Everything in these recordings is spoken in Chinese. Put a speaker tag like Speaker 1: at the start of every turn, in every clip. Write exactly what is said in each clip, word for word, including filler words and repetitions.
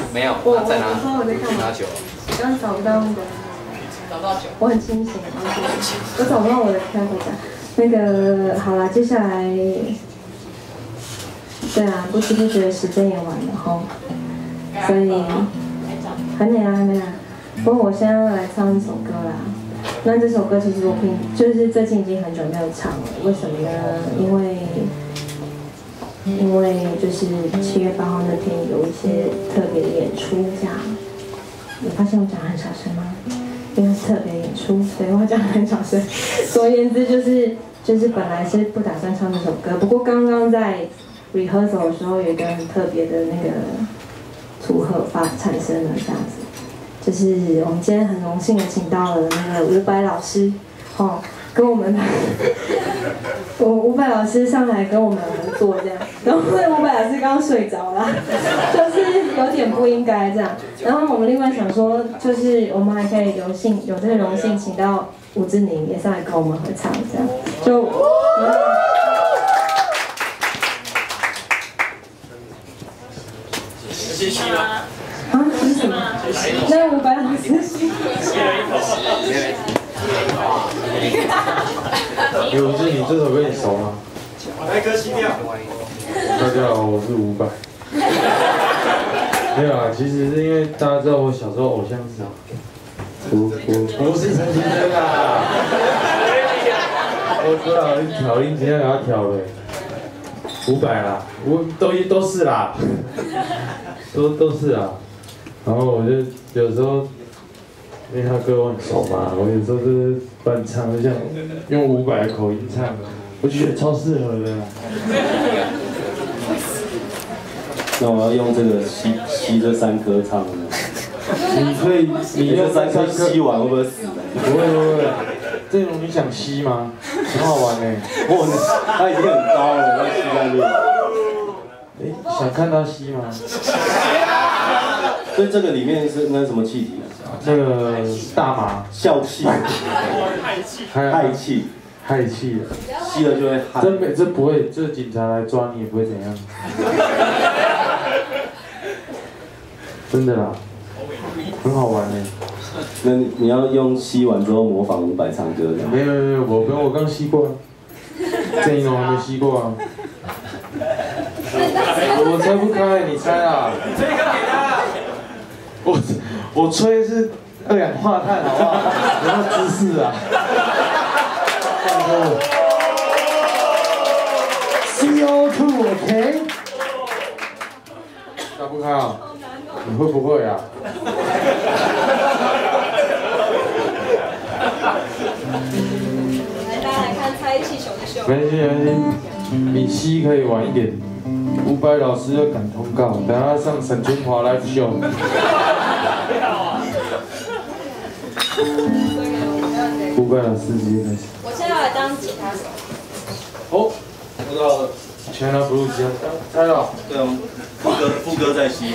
Speaker 1: 没有，
Speaker 2: 我
Speaker 1: 在哪？
Speaker 2: 我说我在干嘛？
Speaker 1: 拿球。
Speaker 2: 我刚刚找不到那个。找不到球。我很清醒，我找不到我的开回家。那个好了，接下来，对啊，不知不觉时间也晚了哈，所以还没啊，还没啊。不过我现在要来唱一首歌啦。那这首歌其实我平就是最近已经很久没有唱了，为什么呢？因为因为就是七月八号那天有一些特别的演出，这样。你发现我讲得很小声吗？因为是特别演出，所以我讲得很小声。总而言之，就是就是本来是不打算唱这首歌，不过刚刚在 rehearsal 的时候有一个很特别的那个组合发产生了，这样子。就是我们今天很荣幸的请到了那个伍佰老师，哦，跟我们，我伍佰老师上来跟我们合作这样，然后因为伍佰老师刚刚睡着了，就是有点不应该这样，然后我们另外想说，就是我们还可以有幸有这个荣幸请到吴志宁也上来跟我们合唱这样，就。嗯
Speaker 3: 谢谢吗？
Speaker 2: 啊，是什么？那伍佰老师。
Speaker 4: 哎，吴志宁，这首歌你熟吗？
Speaker 3: 来歌西调。
Speaker 4: 大家好，我是伍佰。没有啊，其实是因为大家知道我小时候偶像是啊，我我不是陈绮贞啊，我知道你调音今天给他调的，伍佰啦，我都都是啦，都都是啊。然后我就有时候，因为他歌我很熟嘛，我有时候就是翻唱，就像用伍佰的口音唱，我就觉得超适合的。
Speaker 5: 那我要用这个吸吸这三颗唱呢？
Speaker 4: 你可以，你
Speaker 5: 这三颗吸完会不会死？
Speaker 4: 不会不会，这种你想吸吗？很好玩哎。
Speaker 5: 哇，他已经很高了，那吸在那。
Speaker 4: 哎，想看他吸吗？
Speaker 5: 所以这个里面是那什么气体啊？
Speaker 4: 那个大麻。
Speaker 5: 笑气。氦气。
Speaker 4: 氦气。
Speaker 5: 吸了就会氦。
Speaker 4: 这没这不会，这警察来抓你也不会怎样。真的啦，很好玩哎。
Speaker 5: 那你要用吸完之后模仿伍佰唱歌这样？
Speaker 4: 没有没有，我跟我刚吸过啊，郑宜农还没吸过啊。我猜不开，你猜啊？
Speaker 3: 你吹一个给他。
Speaker 4: 我我吹是二氧化碳，好不好？有没有姿势啊？C O 二 OK？ 猜不开啊？你会不会啊？
Speaker 2: 来，大家来看猜气球的秀。
Speaker 4: 没关系没关系，比吸可以晚一点。伍佰老师要赶通告，等下上沈春华 live show。伍佰老师直接开始。
Speaker 2: 我现在要来当吉他手。
Speaker 4: 哦，我知道了。全拿 blue 吉他，猜了。
Speaker 5: 对哦，副歌副歌在吸。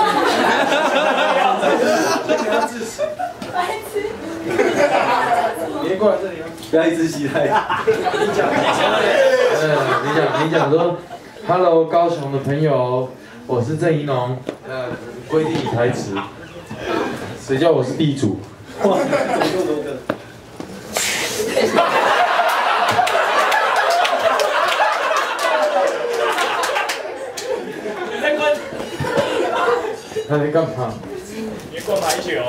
Speaker 3: 不要自持。
Speaker 2: 白痴。
Speaker 4: 别过来这里啊！
Speaker 5: 不要一直吸太。
Speaker 3: 你讲，你讲。
Speaker 4: 嗯，你讲你讲说。Hello， 高雄的朋友，我是郑宜农。呃，规定台词，谁叫我是地主？
Speaker 5: 哇，怎么这么多个？
Speaker 3: 你在关？
Speaker 4: 他在干嘛？
Speaker 3: 你在灌排球。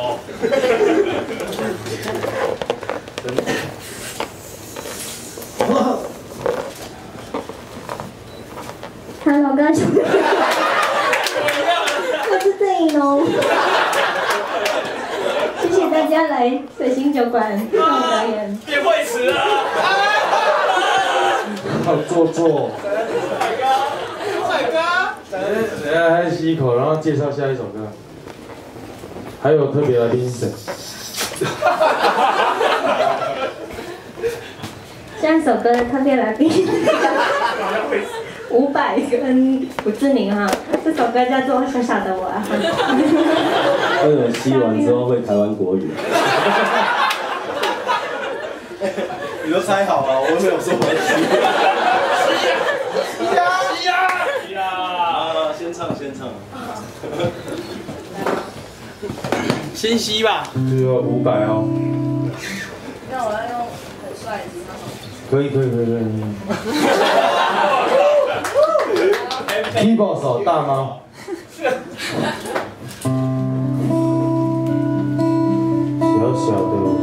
Speaker 2: Hello， 高雄。我是郑宜农。谢谢大家来水星酒馆看我表演。
Speaker 3: 变会词了。
Speaker 4: 好做作。
Speaker 3: 帅哥。
Speaker 4: 等下还吸一口，然后介绍下一首歌。还有特别来宾是谁？
Speaker 2: 下一首歌的特别来宾。伍佰跟吴志宁哈，这首歌叫做《小小的我》。
Speaker 5: 为什么吸完之后会台湾国语？你都猜好了，我没有说我吸。吸呀吸呀！吸呀！啊，先唱先唱。
Speaker 3: 先吸吧。
Speaker 4: 只有五百哦。
Speaker 1: 那我要用很帅的吉他手。
Speaker 4: 可以可以可以可以。keyboard 手大吗？小小的。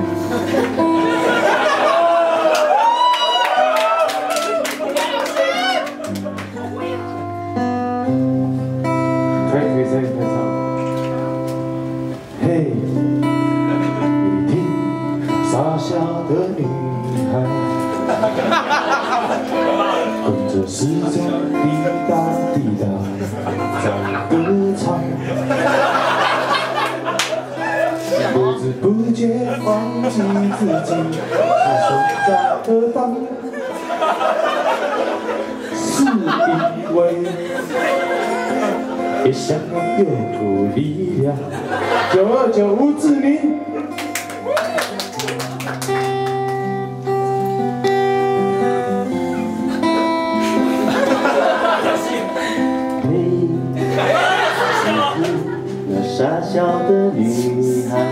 Speaker 4: 嘿，你听，傻笑的女孩，跟着时钟滴答滴答在歌唱，不知不觉忘记自己是身在何方，是因为。 也想要有股力量。九二九吴志明。
Speaker 5: 那傻笑的女孩，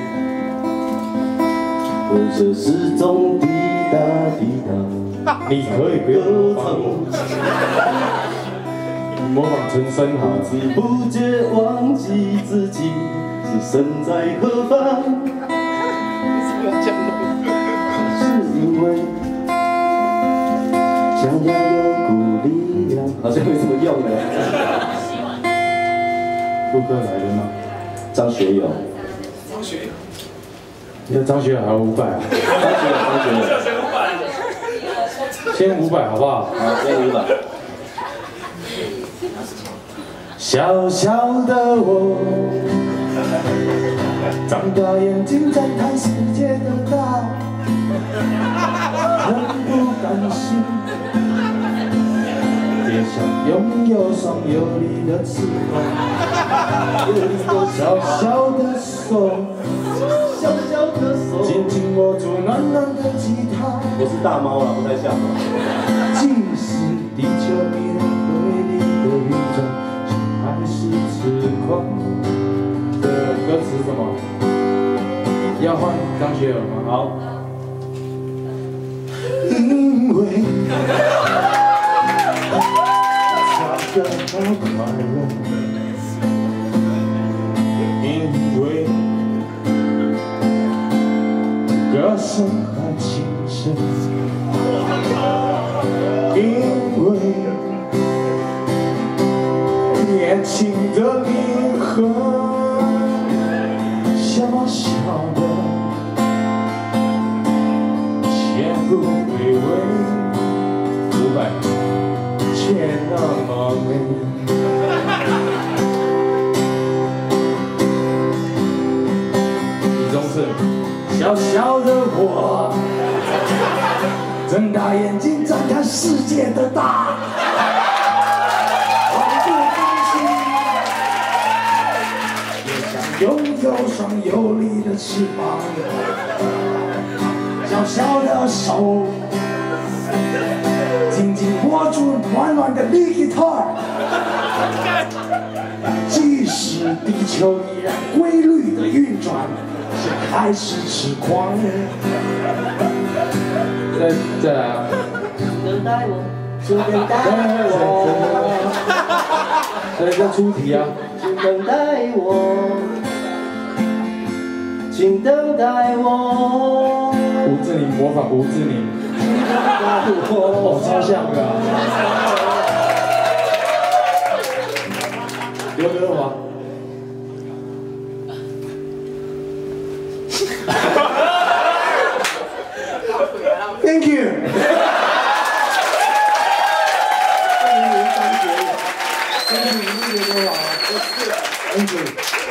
Speaker 5: 跟着时钟滴答滴答。
Speaker 4: 你可以不用模仿我。 模仿陈升好，
Speaker 5: 不知不觉忘记自己是身在何方。是因为想要有股力量，好像没什么用的。
Speaker 4: 顾客来了吗？
Speaker 5: 张学友。
Speaker 3: 张学友。
Speaker 4: 你的张学友还有五百啊？
Speaker 5: 张学友，张学友。
Speaker 4: 先五百好不好？
Speaker 5: 好，先五百。
Speaker 4: 小小的我，张大眼睛在看世界的大，很不甘心，也想拥有双有力的翅膀，有一个小小的手，
Speaker 5: 小小的手，
Speaker 4: 紧紧握住暖暖的吉他。
Speaker 5: 我是大猫了，不太像。
Speaker 4: 即使地球依然瑰丽的运转。 还是痴狂。这歌词什么？要换张学友吗？好。因为唱歌好快乐，因为歌声很轻声，因为。 年轻的你和小小的前不卑微，五百却那么美。李宗盛，小小的我，睁大眼睛在看世界的大。 拥有双有力的翅膀，小小的手紧紧握住暖暖的 lead guitar， 即使地球依然规律的运转，却还是痴狂。再再来啊！
Speaker 5: 等待我，请等待我。
Speaker 4: 再再出题啊！
Speaker 5: 请等待我。 请等待我。
Speaker 4: 吴志宁模仿吴志宁，哦，超像的。刘德华。Thank you。二零零三学友，恭喜你刘德华，Thank you。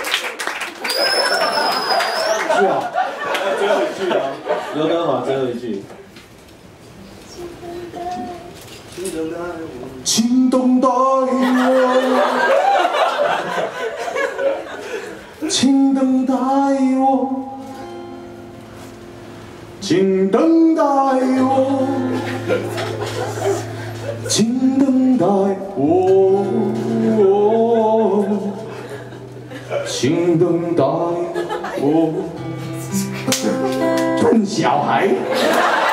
Speaker 4: 是啊，
Speaker 5: 最后一句啊，刘德华最后一句。
Speaker 4: 请等待我，请等待我，请等待我，请等待我， 请等待我。笨小孩。